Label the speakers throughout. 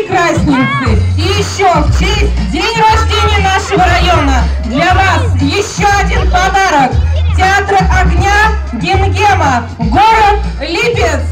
Speaker 1: прекрасницы. И еще в честь день рождения нашего района для вас еще один подарок. Театр огня Гингема, город Липецк.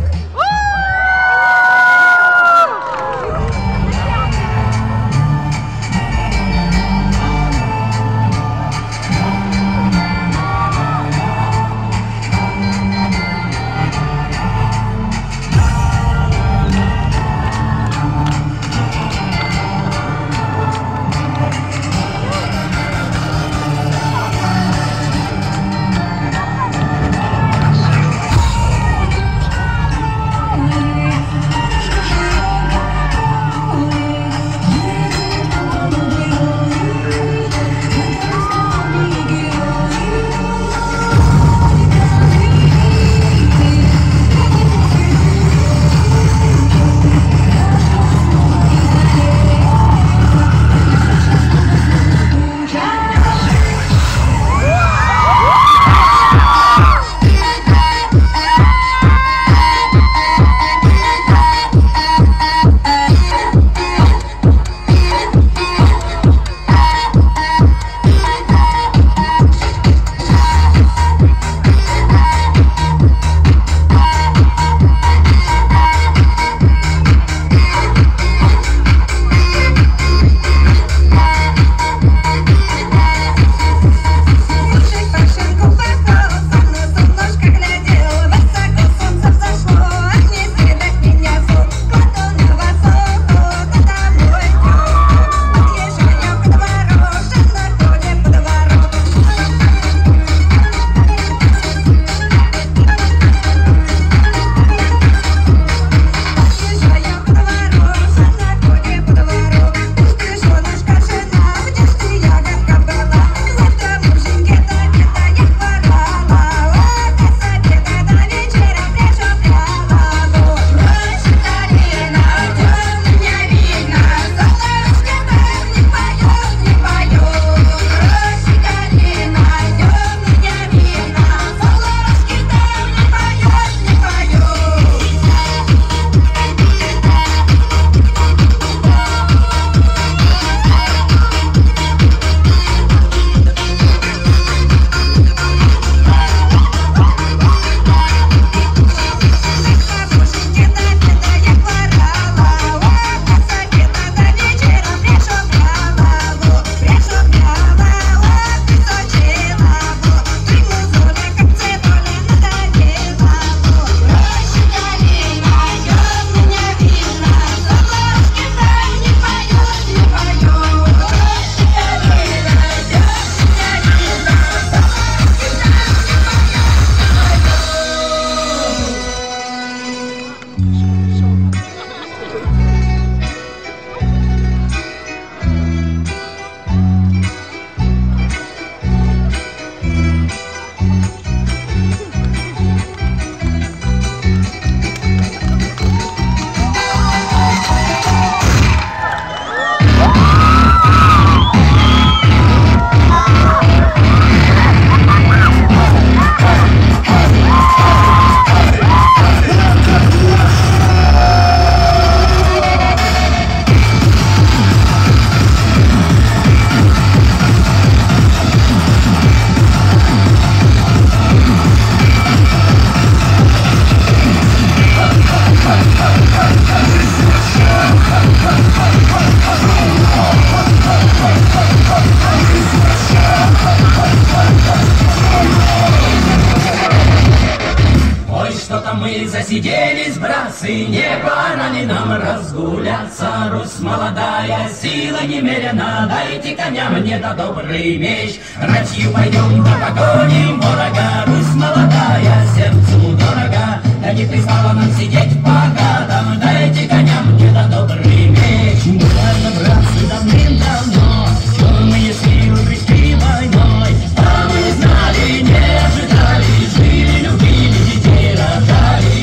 Speaker 2: Засиделись, братцы, не пора ли нам разгуляться? Русь молодая, сила немерена, дайте коня мне да добрый меч. Ратью пойдем да погоним ворога, Русь молодая, сердцу дорога. Да не пристало нам сидеть пока там, дайте коня мне да добрый меч. Буквально, братцы, давным-давно черные силы пришли войной, а мы не знали, не ожидали, жили, любили, детей рожали.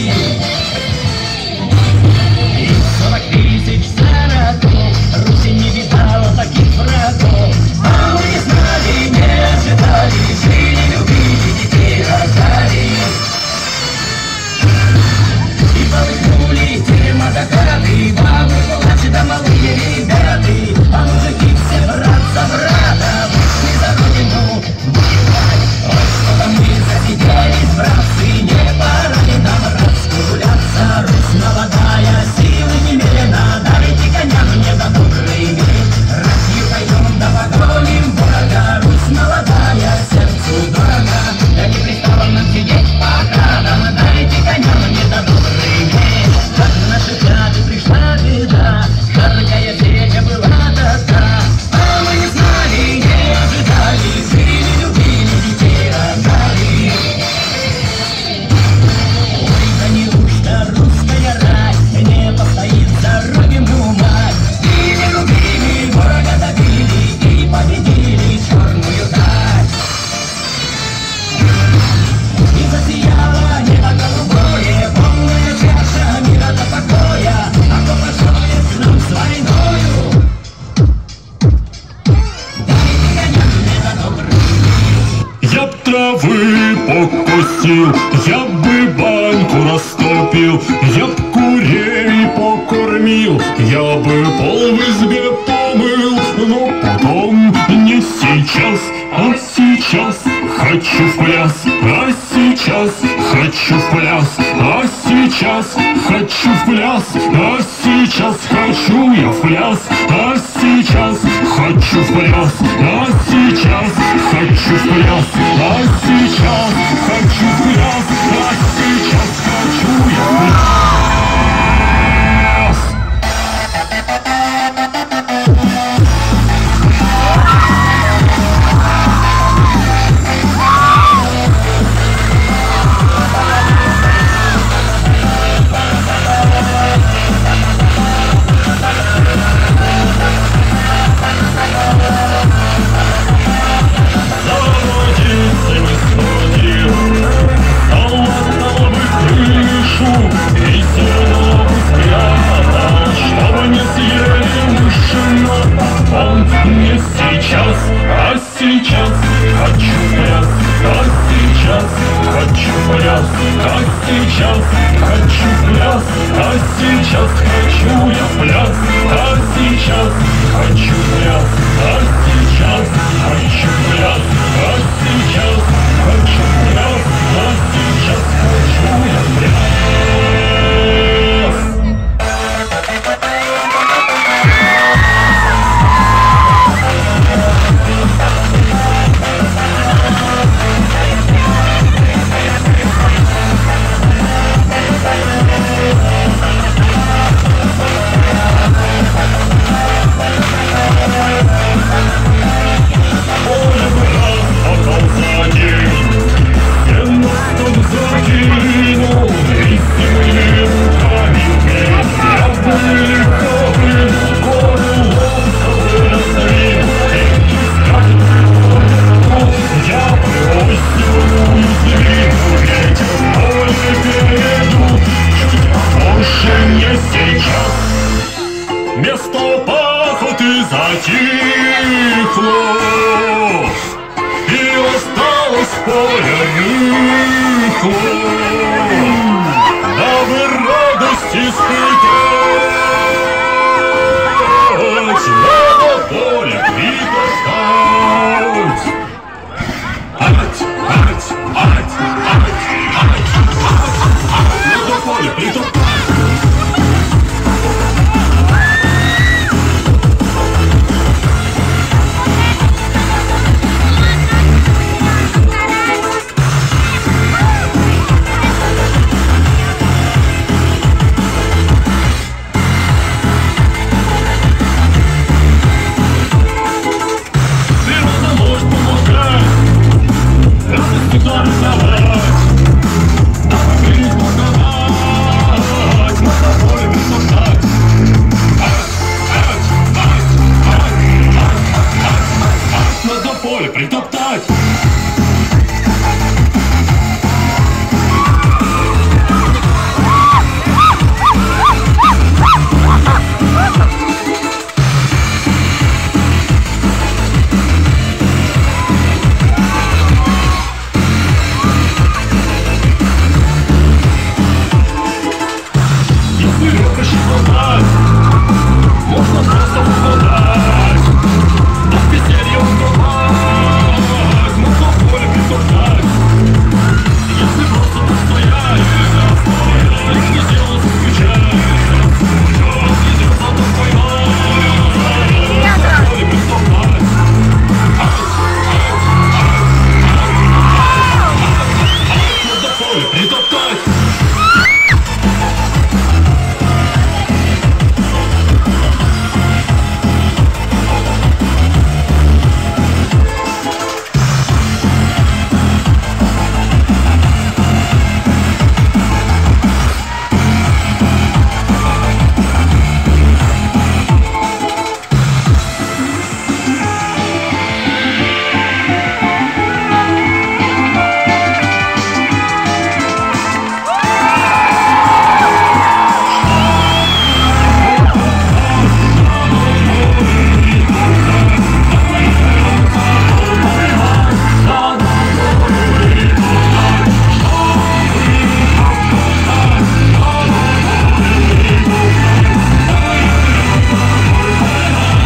Speaker 2: 40 тысяч сороков, Руси не видала таких врагов, а мы не знали, не ожидали, жили, любили, детей рожали.
Speaker 3: сил, я бы баньку растопил, я б курей покормил, я бы пол в избе помыл, но потом не сейчас, а сейчас хочу в пляс, а сейчас хочу в пляс, а сейчас хочу в пляс, а сейчас хочу я в пляс, а сейчас хочу в пляс, а сейчас хочу в пляс, а сейчас хочу в пляс, а сейчас хочу я в пляс. Сейчас хочу пляс, а сейчас хочу пляс, а сейчас хочу пляс, а сейчас хочу я пляс, а сейчас хочу пляс, а сейчас хочу пляс, а сейчас хочу пляс, а сейчас хочу я пляс. Место пахоты затихло, и осталось поле рыхло, дабы радость испытать.